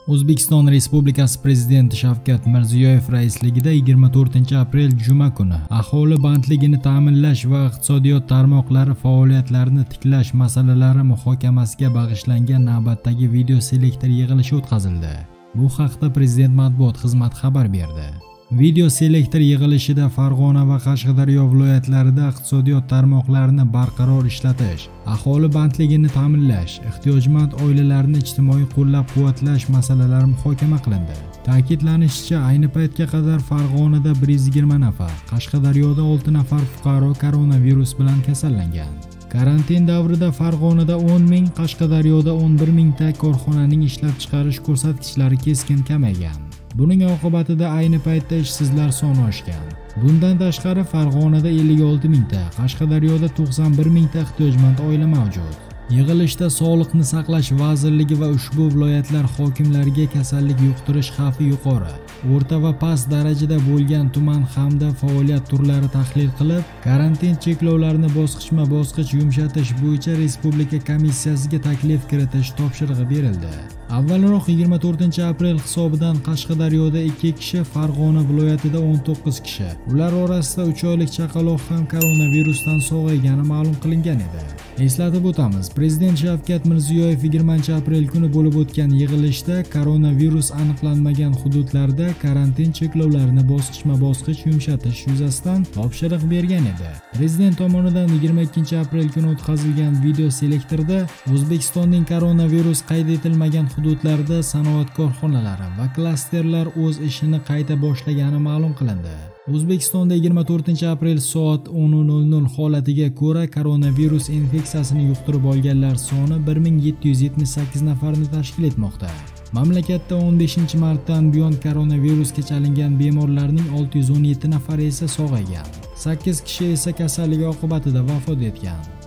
O'zbekiston Respublikasi Prezidenti Shavkat Mirziyoyev raisligida 24-aprel juma kuni aholi bandligini ta'minlash va iqtisodiyot tarmoqlari faoliyatlarini tiklash masalalari muhokamasiga bag'ishlangan navbatdagi video selektor yig'ilishi o'tkazildi. Bu haqda Prezident matbuot xizmati xabar berdi. Video selektor yig'ilishida Farg'ona va Qashqadaryo viloyatlarida iqtisodiyot tarmoqlarini barqaror ishlatish, aholi bandligini ta'minlash, ehtiyojmand oilalarni ijtimoiy qo'llab-quvvatlash masalalari muhokama qilindi. Ta'kidlanishicha, ayni paytga qadar Farg'onada 120 nafar, Qashqadaryoda 6 nafar fuqaro koronavirus bilan kasallangan. Karantin davrida Farg'onada 10 ming, Qashqadaryoda 11 mingta korxonaning ishlab chiqarish ko'rsatkichlari keskin kamaygan. Buning oqibatida ayni paytda ishsizlar soni oshgan. Bundan tashqari Farg'onada 56 mingta, Qashqadaryoda 91 mingta ehtiyojmand oila mavjud. Yig'ilishda Sog'liqni saqlash vazirligi va ushbu viloyatlar hokimlariga kasallik yuqtirish xavfi yuqori, o'rta va past darajada bo'lgan tuman hamda faoliyat turlari tahlil qilib, karantin cheklovlarini bosqichma-bosqich yumshatish bo'yicha respublika komissiyasiga taklif kiritish topshirig'i berildi. Avvalroq 24-aprel hisobidan Qashqadaryoda 2 kishi, Farg'ona viloyatida 19 kishi, ular orasida 3 oylik chaqaloq ham koronavirusdan sog'aygani ma'lum qilingan edi. Eslatib o'tamiz, Prezident Shavkat Mirziyoyev 20-aprel kuni bo'lib o'tgan yig'ilishda koronavirus aniqlanmagan hududlarda karantin cheklovlarini bosqichma-bosqich yumshatish yuzasidan topshiriq bergan edi. Prezident tomonidan 22-aprel kuni o'tkazilgan video selektorda O'zbekistonning koronavirus qayd etilmagan hududlarda sanoat korxonalari va klasterlar o'z ishini qayta boshlagani ma'lum qilindi. O'zbekistonda 24-aprel soat 10:00 holatiga ko'ra koronavirus infeksiyasini yuqtirib olganlar soni 1778 nafarni tashkil etmoqda. Mamlakatda 15-martdan buyon koronavirusga chalingan bemorlarning 617 nafari esa sog'aygan. 8 kishi esa kasallik oqibatida vafot etgan.